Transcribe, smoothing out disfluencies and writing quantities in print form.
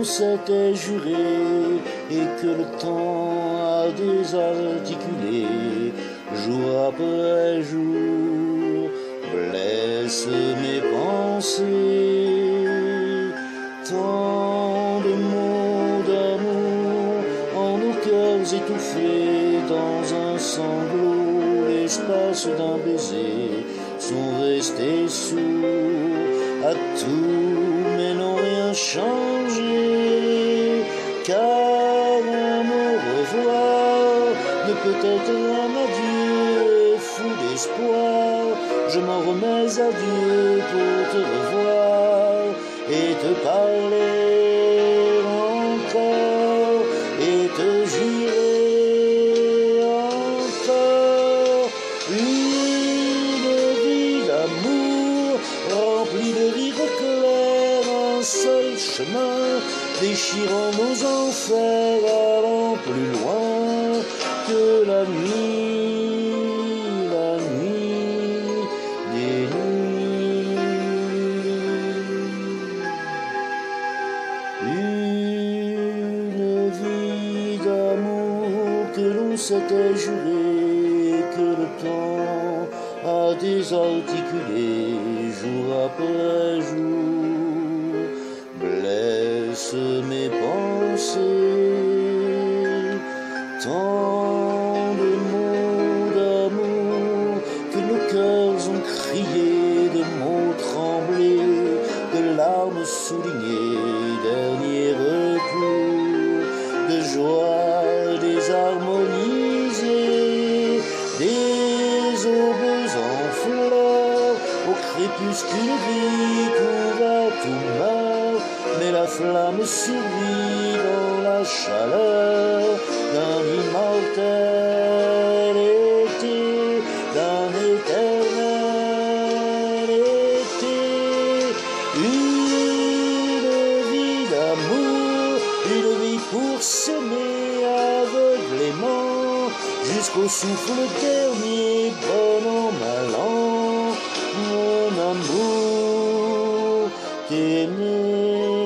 l'on s'était juré et que le temps a désarticulé, jour après jour, blesse mes pensées. Tant de mots d'amour en nos cœurs étouffés dans un sanglot, l'espace d'un baiser, sont restés sourds à tout, mais n'ont rien changé, car un au revoir ne peut être un adieu, fou d'espoir, je m'en remets à Dieu pour te revoir et te parler encore et te jurer encore une vie d'amour remplie de rires clairs, un seul chemin déchirant nos enfers, allant plus loin que la nuit des nuits. Une vie d'amour que l'on s'était juré, que le temps a désarticulé, jour après jour, blesse mes pensées. Tant de mots d'amour que nos cœurs ont crié, de mots tremblés, de larmes soulignées, dernier recours, de joie désharmonisée, des aubes en fleurs, au crépuscule gris couvert tout meurt, mais la flamme survit dans la chaleur d'un immortel été, d'un éternel été. Une vie d'amour, une vie pour s'aimer aveuglément, jusqu'au souffle dernier, bon an, mal an, mon amour, t'aimer.